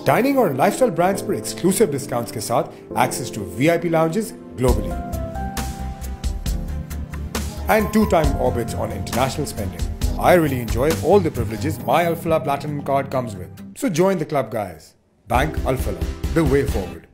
Dining और lifestyle brands पर exclusive discounts के साथ access to VIP lounges globally and 2-time orbits on international spending. I really enjoy all the privileges my Alfalah Platinum card comes with. So join the club, guys. Bank Alfalah, the way forward.